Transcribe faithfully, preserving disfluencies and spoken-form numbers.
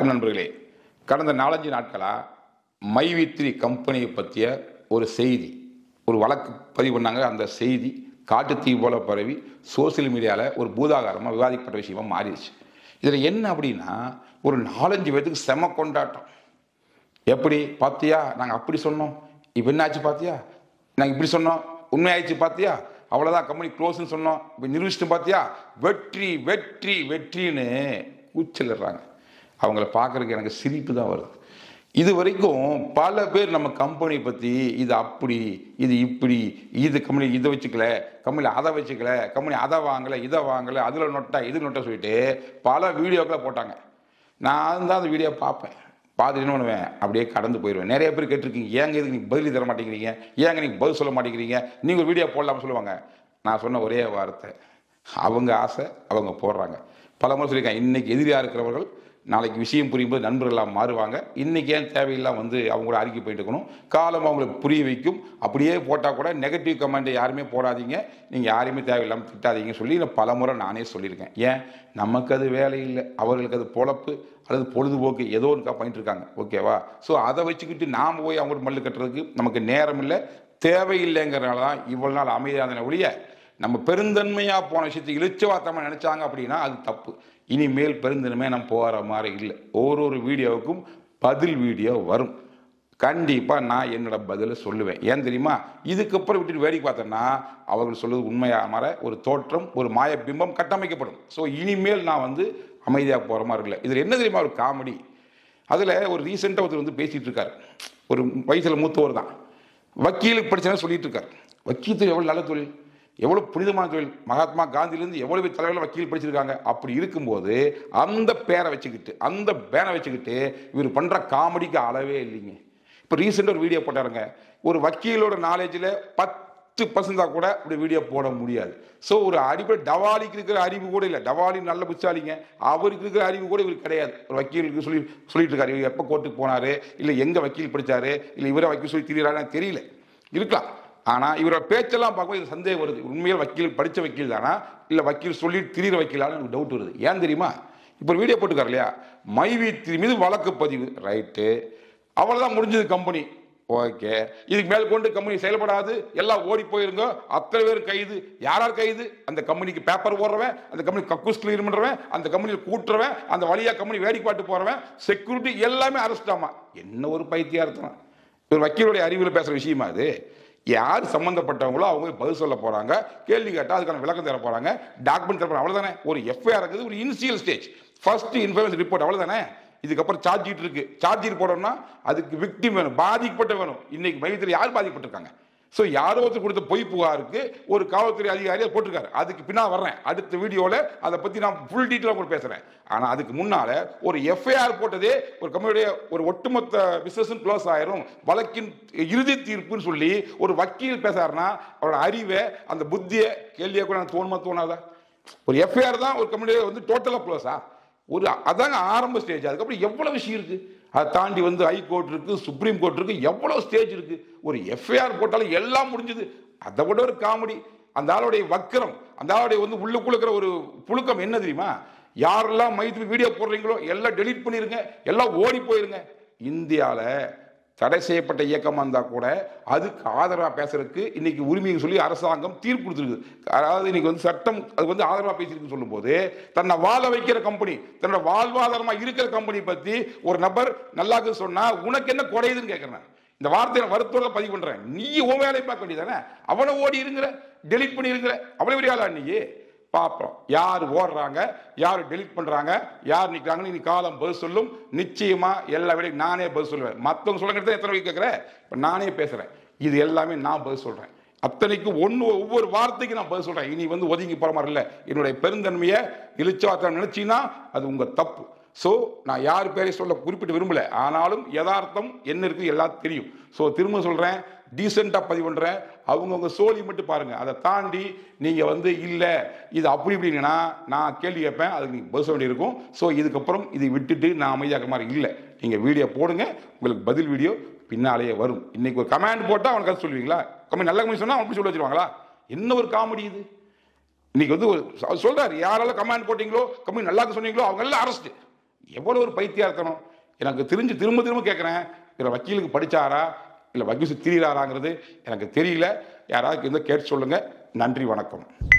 வணக்கம் நண்பர்களே. கடந்த நாலஞ்சு நாட்களாக மைவித்ரி கம்பெனியை பற்றிய ஒரு செய்தி, ஒரு வழக்கு பதிவு பண்ணாங்க. அந்த செய்தி காட்டுத்தீ போல பரவி சோசியல் மீடியாவில் ஒரு பூதாகாரமாக விவாதிக்கப்பட்ட விஷயமாக மாறிடுச்சு. இதில் என்ன அப்படின்னா, ஒரு நாலஞ்சு பேத்துக்கு செம கொண்டாட்டம். எப்படி பார்த்தியா, நாங்கள் அப்படி சொன்னோம், இப்போ என்ன ஆச்சு பார்த்தியா, நாங்கள் இப்படி சொன்னோம், உண்மையாயிடுச்சு பார்த்தியா, அவ்வளோதான் கம்பெனி க்ளோஸ்ன்னு சொன்னோம், இப்போ நிரூபிச்சுட்டு பார்த்தியா, வெற்றி வெற்றி வெற்றின்னு கூச்சலிடுறாங்க. அவங்கள பார்க்குறதுக்கு எனக்கு சிரிப்பு தான் வருது. இது வரைக்கும் பல பேர் நம்ம கம்பெனி பற்றி இது அப்படி இது இப்படி, இது கம்பெனி இதை வச்சுக்கல, கம்பெனி அதை வச்சுக்கல, கம்பெனி அதை வாங்கலை இதை வாங்கலை, அதில் நொட்டா இது நொட்டை சொல்லிட்டு பல வீடியோக்களை போட்டாங்க. நான் தான் அந்த வீடியோ பார்ப்பேன், பார்த்துட்டு என்ன பண்ணுவேன், அப்படியே கடந்து போயிடுவேன். நிறைய பேர் கேட்டிருக்கீங்க, ஏங்க இதுக்கு நீங்கள் பதில் தர மாட்டேங்கிறீங்க, ஏங்க நீங்கள் பதில் சொல்ல மாட்டேங்கிறீங்க, நீங்கள் ஒரு வீடியோ போடலாம்னு சொல்லுவாங்க. நான் சொன்ன ஒரே வார்த்தை, அவங்க ஆசை அவங்க போடுறாங்க. பல முறை சொல்லியிருக்கேன், இன்றைக்கி எதிரியாக இருக்கிறவர்கள் நாளைக்கு விஷயம் புரியும்போது நண்பர்களாக மாறுவாங்க. இன்றைக்கி ஏன் தேவையில்லாம் வந்து அவங்க கூட அறிக்கை போயிட்டு இருக்கணும், காலம் அவங்களுக்கு புரிய வைக்கும். அப்படியே போட்டால் கூட நெகட்டிவ் கமெண்ட்டை யாருமே போடாதீங்க, நீங்கள் யாரையுமே தேவையில்லாமல் திட்டாதீங்கன்னு சொல்லி நான் பல முறை நானே சொல்லியிருக்கேன். ஏன், நமக்கு அது வேலை இல்லை, அவர்களுக்கு அது பொழப்பு அல்லது பொழுதுபோக்கு ஏதோ ஒன்று பண்ணிட்டு இருக்காங்க. ஓகேவா? ஸோ அதை வச்சுக்கிட்டு நாம் போய் அவங்க மல்லு கட்டுறதுக்கு நமக்கு நேரம் இல்லை, தேவையில்லைங்கிறனால தான் இவ்வளோ நாள் அமைதியான ஒழிய, நம்ம பெருந்தன்மையாக போன விஷயத்தை இழிச்சவாத்தமாக நினச்சாங்க அப்படின்னா அது தப்பு. இனிமேல் பெருந்தன்மையாக நம்ம போகிற மாதிரி இல்லை. ஒரு ஒரு வீடியோவுக்கும் பதில் வீடியோ வரும். கண்டிப்பாக நான் என்னோட பதிலை சொல்லுவேன். ஏன் தெரியுமா, இதுக்கப்புறம் விட்டுட்டு வேடிக்கை பார்த்தோன்னா அவர்கள் சொல்வது உண்மையாக மாற ஒரு தோற்றம், ஒரு மாய பிம்பம் கட்டமைக்கப்படும். ஸோ இனிமேல் நான் வந்து அமைதியாக போகிற மாதிரி இல்லை. இதில் என்ன தெரியுமா ஒரு காமெடி, அதில் ஒரு ரீசெண்டாக ஒருத்தர் வந்து பேசிகிட்டு இருக்கார். ஒரு வயசில் மூத்தவர் தான், வக்கீலுக்கு படித்தவங்க சொல்லிட்டு இருக்கார். வக்கீல் எவ்வளோ நல்ல தொழில், எவ்வளோ புனிதமான தொழில், மகாத்மா காந்தியிலேருந்து எவ்வளோ பேர் தலைவர்கள் வக்கீல் படிச்சிருக்காங்க. அப்படி இருக்கும்போது அந்த பேரை வச்சுக்கிட்டு அந்த பேனை வச்சுக்கிட்டு இவர் பண்ணுற காமெடிக்கு அளவே இல்லைங்க. இப்போ ரீசெண்டாக ஒரு வீடியோ போட்டாருங்க, ஒரு வக்கீலோட நாலேஜில் பத்து பர்சன்டாக கூட அப்படி வீடியோ போட முடியாது. ஸோ ஒரு அடிப்படை டவாலிக்கு இருக்கிற அறிவு கூட இல்லை. டவாலி நல்ல புத்தாலிங்க, அவருக்கு இருக்கிற அறிவு கூட இவருக்கு கிடையாது. ஒரு வக்கீலுக்கு சொல்லி சொல்லிட்டு இருக்காரு, இவர் எப்போ கோர்ட்டுக்கு போனார், இல்லை எங்கே வக்கீல் படித்தார், இல்லை இவரை வக்கீல் சொல்லி திரியிறாருன்னு தெரியல, இருக்கலாம். ஆனால் இவரோட பேச்செல்லாம் பார்க்கும்போது இது சந்தேகம் வருது, உண்மையில் வக்கீல் படித்த வக்கீல் தானா இல்லை வக்கீல் சொல்லி திரிகிற வக்கீலான்னு எனக்கு டவுட் வருது. ஏன் தெரியுமா, இப்போ ஒரு வீடியோ போட்டுக்கார் இல்லையா, மைவித்ரி மீது வழக்கு பதிவு, ரைட்டு, அவ்வளோதான் முடிஞ்சது கம்பெனி, ஓகே, இதுக்கு மேல் கொண்டு கம்பெனி செயல்படாது, எல்லாம் ஓடி போயிருங்க, அத்தனை பேர் கைது. யாரார் கைது, அந்த கம்பெனிக்கு பேப்பர் போடுறவன், அந்த கம்பெனி கக்கூஸ் கிளியர் பண்ணுறவன், அந்த கம்பெனியில் கூட்டுறவன், அந்த வழியாக கம்பெனி வேடிக்கை பாட்டு போகிறவன், செக்யூரிட்டி எல்லாமே அரெஸ்ட் ஆமா. என்ன ஒரு பைத்தியார்த்தம். ஒரு வக்கீலுடைய அறிவில் பேசுகிற விஷயமா அது? யார் சம்பந்தப்பட்டவங்களோ அவங்க பதில் சொல்ல போறாங்க, கேள்வி கேட்டால் அதுக்கான விளக்கம் தர போறாங்க, டாக்குமெண்ட் தர போறாங்க, அவ்வளவுதானே. ஒரு எஃப்ஐஆர் இருக்குது, ஒரு initial stage, first information report, அவ்வளவுதானே. இதுக்கப்புறம் சார்ஜ் ஷீட் இருக்கு, சார்ஜ் ஷீட் போடணும்னா அதுக்கு விக்டிம் வேணும், பாதிக்கப்பட்ட வேணும். இன்னைக்கு மையத்தில் யார் பாதிக்கப்பட்டிருக்காங்க? ஸோ யாரோ ஒருத்தர் கொடுத்த பொய் புகாருக்கு ஒரு காவல்துறை அதிகாரியை போட்டிருக்காரு. அதுக்கு பின்னால் வர்றேன் அடுத்த வீடியோவில், அதை பற்றி நான் ஃபுல் டீட்டெயிலாக கூட பேசுகிறேன். ஆனால் அதுக்கு முன்னால் ஒரு எஃப்ஐஆர் போட்டதே ஒரு கம்பெனியுடைய ஒரு ஒட்டுமொத்த பிசினஸும் க்ளோஸ் ஆயிரும், வழக்கின் இறுதி தீர்ப்புன்னு சொல்லி ஒரு வக்கீல் பேசுறாருன்னா அவரோட அறிவை, அந்த புத்தியை கேள்வியை கூட எனக்கு தோணுமா தோணாதா? ஒரு எஃப்ஐஆர் தான் ஒரு கம்பெனியை வந்து டோட்டலாக க்ளோஸா? ஒரு அதாங்க ஆரம்ப ஸ்டேஜ். அதுக்கப்புறம் எவ்வளோ விஷயம் இருக்குது, அதை தாண்டி வந்து ஹை கோர்ட் இருக்கு, சுப்ரீம் கோர்ட் இருக்கு, எவ்வளோ ஸ்டேஜ் இருக்கு. ஒரு எஃப்ஐஆர் போட்டாலும் எல்லாம் முடிஞ்சது. அதை விட ஒரு காமெடி, அந்த ஆளுடைய வக்கரம், அந்த ஆளுடைய வந்து உள்ளுக்குள்ள இருக்கிற ஒரு புழுக்கம் என்ன தெரியுமா, யாரெல்லாம் மைத்ரி வீடியோ போடுறீங்களோ எல்லாம் டெலீட் பண்ணிருங்க, எல்லாம் ஓடி போயிருங்க. இந்தியாவில் தடை செய்யப்பட்ட இயக்கமாக இருந்தால் கூட அதுக்கு ஆதரவாக பேசுறதுக்கு இன்னைக்கு உரிமையை சொல்லி அரசாங்கம் தீர்ப்பு கொடுத்துருக்கு. அதாவது இன்னைக்கு வந்து சட்டம் அது வந்து ஆதரவாக பேசியிருக்கு சொல்லும் போது, தன்னை வாழ வைக்கிற கம்பெனி, தன்னோட வாழ்வாதாரமாக இருக்கிற கம்பெனி பற்றி ஒரு நபர் நல்லாக்கு சொன்னா உனக்கு என்ன குறையுதுன்னு கேட்கிறேன். இந்த வார்த்தையை வருத்தோட பதிவு பண்றேன். நீ உன் வேலையை பார்க்க வேண்டியதானே, அவனை ஓடி இருங்கிற, டெலிட் பண்ணி இருக்கிற, அவ்வளவு பெரிய ஆளா நீ? பார்ப்போம் யார் ஓடுறாங்க, யார் டெலிட் பண்றாங்க, யார் நிற்கிறாங்கன்னு நீ காலம் பதில் சொல்லும். நிச்சயமா எல்லா விடையும் நானே பதில் சொல்லுவேன். மற்றவங்க சொல்லுங்க எத்தனை வரைக்கும் கேட்கிறேன், இப்போ நானே பேசுறேன், இது எல்லாமே நான் பதில் சொல்றேன். அத்தனைக்கு ஒன்று ஒவ்வொரு வார்த்தைக்கு நான் பதில் சொல்றேன். இனி வந்து ஒதுங்கி போற மாதிரி இல்லை. என்னுடைய பெருந்தன்மையை இழிச்சவாத்தம் நினைச்சீங்கன்னா அது உங்க தப்பு. ஸோ நான் யார் பேரை சொல்ல குறிப்பிட்டு விரும்பல, ஆனாலும் யதார்த்தம் என்ன இருக்கு எல்லாம் தெரியும். ஸோ திரும்ப சொல்றேன், டீசெண்டாக பதிவு பண்ணுறேன். அவங்கவுங்க சோழி மட்டும் பாருங்க, அதை தாண்டி நீங்கள் வந்து இல்லை இது அப்படி இப்படின்னா நான் கேள்வி கேட்பேன், அதுக்கு நீங்கள் பதில் சொல்ல வேண்டியிருக்கும். ஸோ இதுக்கப்புறம் இதை விட்டுட்டு நான் அமைதியாகிற மாதிரி இல்லை. நீங்கள் வீடியோ போடுங்க, உங்களுக்கு பதில் வீடியோ பின்னாலேயே வரும். இன்னைக்கு ஒரு கமெண்ட் போட்டால் அவனுக்கு அது சொல்லுவீங்களா? கமெண்ட் நல்ல கமெண்ட் சொன்னால் அவனுக்கு சொல்ல வச்சிருவாங்களா? என்ன ஒரு காமெடி இது. இன்னைக்கு வந்து சொல்றாரு, யாரால கமெண்ட் போட்டீங்களோ கமெண்ட் நல்லா சொன்னீங்களோ அவங்க எல்லாம் அரெஸ்ட். எவ்வளோ ஒரு பைத்தியார்த்தனம் எனக்கு தெரிஞ்சு திரும்ப திரும்ப கேட்குறேன். இதில் வக்கீலுக்கு படித்தாரா இல்லை வக்கீல் திரிகிறாராங்கிறது எனக்கு தெரியல. யாராவது இருந்தால் கேட்டு சொல்லுங்கள். நன்றி, வணக்கம்.